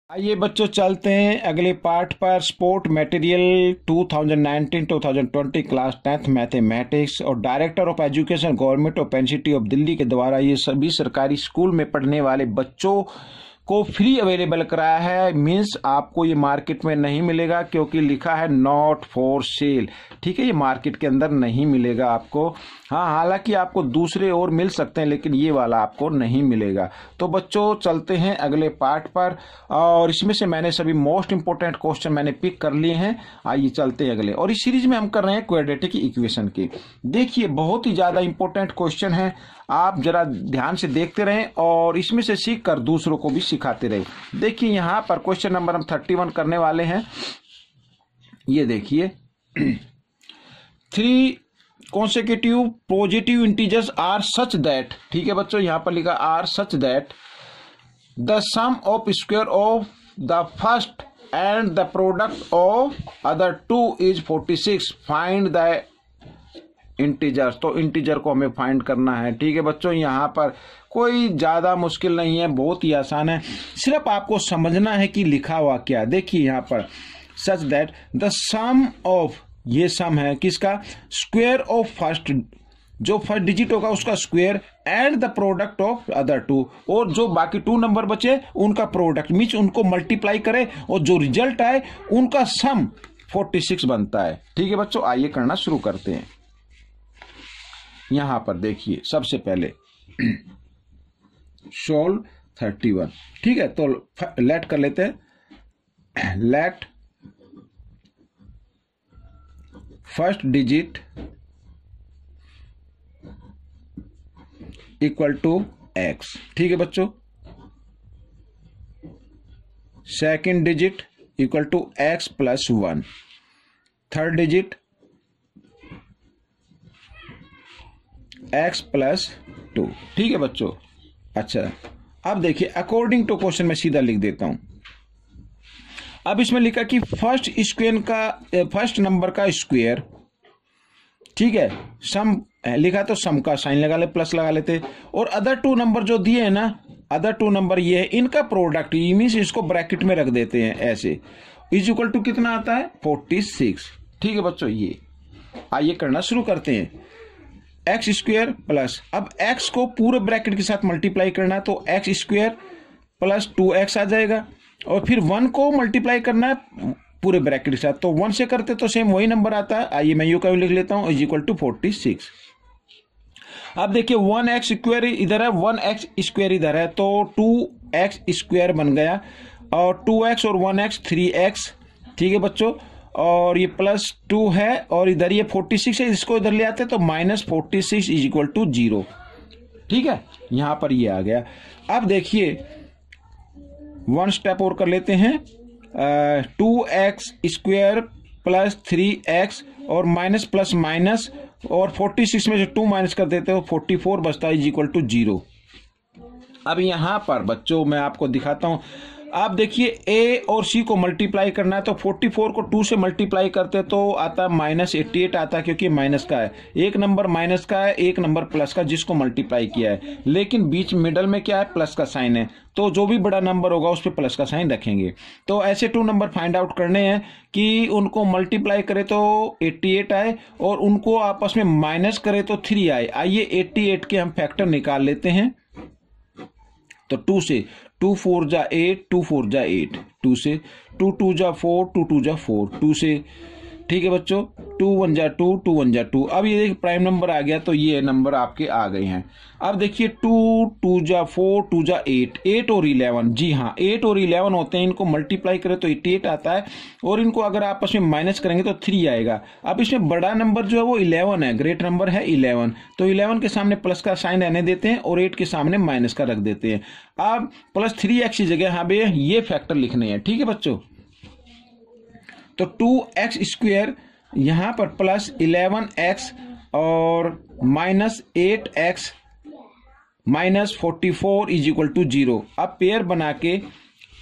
आइए बच्चों चलते हैं अगले पार्ट पर। Sport material 2019-2020 class 10th mathematics और director of education government of NCT of Delhi के द्वारा ये सभी सरकारी स्कूल में पढ़ने वाले बच्चों को फ्री अवेलेबल कराया है। मीन्स आपको ये मार्केट में नहीं मिलेगा क्योंकि लिखा है नॉट फॉर सेल। ठीक है, ये मार्केट के अंदर नहीं मिलेगा आपको। हाँ, हालांकि आपको दूसरे और मिल सकते हैं लेकिन ये वाला आपको नहीं मिलेगा। तो बच्चों चलते हैं अगले पार्ट पर और इसमें से मैंने सभी मोस्ट इंपोर्टेंट क्वेश्चन मैंने पिक कर लिए हैं। आइए चलते हैं अगले। और इस सीरीज में हम कर रहे हैं क्वाड्रेटिक इक्वेशन की। देखिए बहुत ही ज्यादा इंपॉर्टेंट क्वेश्चन है, आप जरा ध्यान से देखते रहें और इसमें से सीख कर दूसरों को भी सिखाते रहें। देखिए यहां पर क्वेश्चन नंबर हम 31 करने वाले हैं। ये देखिए 3 consecutive positive integers are such that, ठीक है बच्चों, यहां पर लिखा are such that the sum of square of the first and the product of other two is 46। Find the integers. तो इंटीजर को हमें फाइंड करना है। ठीक है बच्चों, यहाँ पर कोई ज्यादा मुश्किल नहीं है, बहुत ही आसान है। सिर्फ आपको समझना है कि लिखा हुआ क्या। देखिए यहाँ पर such that the sum of, ये सम है किसका, स्क्वायर ऑफ फर्स्ट, जो फर्स्ट डिजिट होगा उसका square, and the product of other two, और जो बाकी 2 नंबर बचे उनका प्रोडक्ट, मीन्स उनको मल्टीप्लाई करे और जो रिजल्ट आए उनका सम 46 बनता है। ठीक है बच्चों, आइए करना शुरू करते हैं। यहां पर देखिए सबसे पहले सोल्व 31। ठीक है, तो लेट कर लेते हैं। Let first digit equal to X. ठीक है बच्चों, second digit equal to X plus 1, third digit x plus 2। ठीक है बच्चों, अच्छा अब देखिए अकॉर्डिंग टू क्वेश्चन में सीधा लिख देता हूं। अब इसमें लिखा कि फर्स्ट स्क्वायर का, फर्स्ट नंबर का स्क्वायर, ठीक है, सम लिखा तो सम का साइन लगा ले, प्लस लगा लेते, और अदर 2 नंबर जो दिए हैं ना, अदर 2 नंबर ये है, इनका प्रोडक्ट, ये मीन्स इसको ब्रैकेट में रख देते हैं ऐसे, इज इक्वल टू कितना आता है 46। ठीक है बच्चों, ये आइए करना शुरू करते हैं। एक्स स्क्वायर प्लस, अब एक्स को पूरे ब्रैकेट के साथ मल्टीप्लाई करना है तो एक्स स्क्वायर प्लस 2x आ जाएगा, और फिर 1 को मल्टीप्लाई करना है पूरे ब्रैकेट के साथ, तो 1 से करते तो सेम वही नंबर आता है। आइए मैं यू का लिख लेता हूं, इज इक्वल टू 46। अब देखिए 1x स्क्वायर इधर है, 1x स्क्वायर इधर है, तो 2x स्क्वायर बन गया, और 2x और 1x 3x। ठीक है बच्चों, और ये प्लस 2 है और इधर ये 46 है, इसको इधर ले आते तो माइनस 46 इज इक्वल टू 0। ठीक है, यहां पर ये आ गया। अब देखिए 1 स्टेप और कर लेते हैं। 2x स्क्वायर प्लस 3x और माइनस प्लस माइनस, और 46 में से 2 माइनस कर देते हो 44 बचता है इज इक्वल टू 0। अब यहां पर बच्चों मैं आपको दिखाता हूं। आप देखिए a और c को मल्टीप्लाई करना है तो 44 को 2 से मल्टीप्लाई करते तो आता है माइनस 88 आता है, क्योंकि माइनस का है। एक नंबर माइनस का है, एक नंबर प्लस का जिसको मल्टीप्लाई किया है, लेकिन बीच मिडल में क्या है, प्लस का साइन है, तो जो भी बड़ा नंबर होगा उस पर प्लस का साइन रखेंगे। तो ऐसे 2 नंबर फाइंड आउट करने हैं कि उनको मल्टीप्लाई करे तो 88 आए और उनको आपस में माइनस करे तो 3 आए। आइए 88 के हम फैक्टर निकाल लेते हैं। तो 2 से 2 4 जा 8, 2 4 जा 8, 2 से 2 2 जा 4, 2 2 जा 4, 2 से। ठीक है बच्चों, 2 1 जा 2, 2 1 जा 2। अब ये प्राइम नंबर आ गया तो ये नंबर आपके आ गए हैं। अब देखिए 2 2 जा 4, 2 जा 8, 8 और 11, जी हाँ 8 और 11 होते हैं, इनको मल्टीप्लाई करें तो 88 आता है, और इनको अगर आपस में माइनस करेंगे तो 3 आएगा। अब इसमें बड़ा नंबर जो है वो 11 है, ग्रेट नंबर है 11, तो 11 के सामने प्लस का साइन रहने देते हैं और 8 के सामने माइनस का रख देते हैं। अब प्लस 3x की जगह यहाँ पे ये फैक्टर लिखने हैं। ठीक है बच्चों, तो 2x स्क्वायर यहां पर प्लस 11x और minus 8x minus 44 is equal to 0। अब पेयर बना के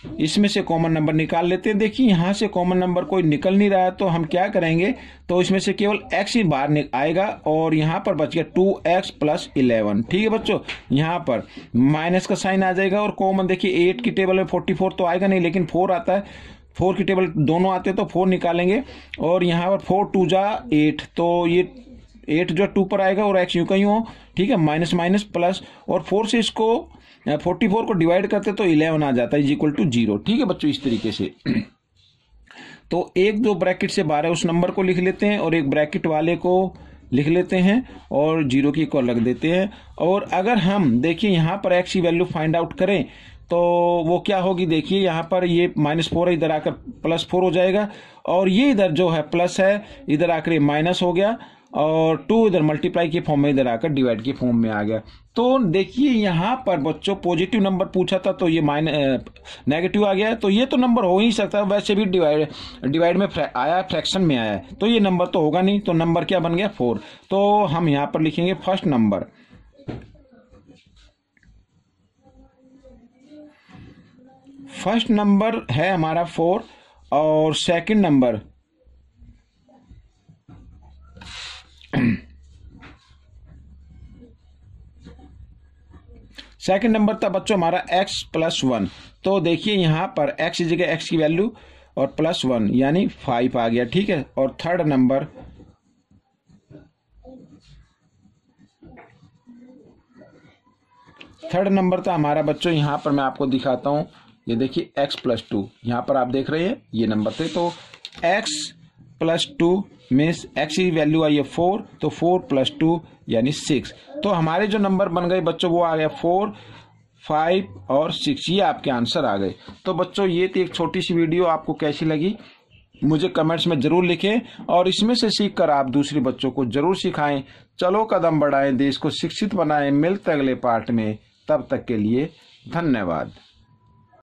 इसमें से कॉमन नंबर निकाल लेते हैं। देखिए यहाँ से कॉमन नंबर कोई निकल नहीं रहा है, तो हम क्या करेंगे, तो इसमें से केवल x ही बाहर आएगा और यहाँ पर बच गया 2x + 11। ठीक है बच्चों, यहाँ पर माइनस का साइन आ जाएगा और कॉमन देखिए 8 की टेबल में 44 तो आएगा नहीं, लेकिन 4 आता है, 4 की टेबल दोनों आते हैं तो 4 निकालेंगे और यहाँ पर 4 2 जा 8, तो ये 8 जो 2 पर आएगा और x यूं का यूं, ठीक है, माइनस माइनस प्लस, और 4 से इसको 44 को डिवाइड करते तो 11 आ जाता है = 0। ठीक है बच्चों, इस तरीके से तो एक दो ब्रैकेट से 12 उस नंबर को लिख लेते हैं और एक ब्रैकेट वाले को लिख लेते हैं और 0 की इक्वल रख देते हैं। और अगर हम देखिए यहाँ पर x की वैल्यू फाइंड आउट करें तो वो क्या होगी, देखिए यहाँ पर ये -4 इधर आकर +4 हो जाएगा और ये इधर जो है प्लस है इधर आकर ये माइनस हो गया और 2 इधर मल्टीप्लाई के फॉर्म में इधर आकर डिवाइड के फॉर्म में आ गया। तो देखिए यहाँ पर बच्चों पॉजिटिव नंबर पूछा था तो ये नेगेटिव आ गया है, तो ये तो नंबर हो ही सकता है, वैसे भी डिवाइड में आया, फ्रैक्शन में आया है, तो ये नंबर तो होगा नहीं, तो नंबर क्या बन गया 4। तो हम यहाँ पर लिखेंगे फर्स्ट नंबर है हमारा 4 और सेकंड नंबर था बच्चों हमारा x + 1। तो देखिए यहाँ पर x की जगह x की वैल्यू और +1 यानी 5 आ गया। ठीक है, और थर्ड नंबर था हमारा बच्चों, यहाँ पर मैं आपको दिखाता हूँ, ये देखिए x + 2, यहाँ पर आप देख रहे हैं ये नंबर थे, तो x + 2 मीन्स x की वैल्यू आई है 4, तो 4 + 2 यानी 6। तो हमारे जो नंबर बन गए बच्चों वो आ गया 4, 5 और 6, ये आपके आंसर आ गए। तो बच्चों ये थी एक छोटी सी वीडियो, आपको कैसी लगी मुझे कमेंट्स में जरूर लिखें और इसमें से सीखकर आप दूसरे बच्चों को जरूर सिखाएं। चलो कदम बढ़ाएं, देश को शिक्षित बनाएं। मिलते अगले पार्ट में, तब तक के लिए धन्यवाद।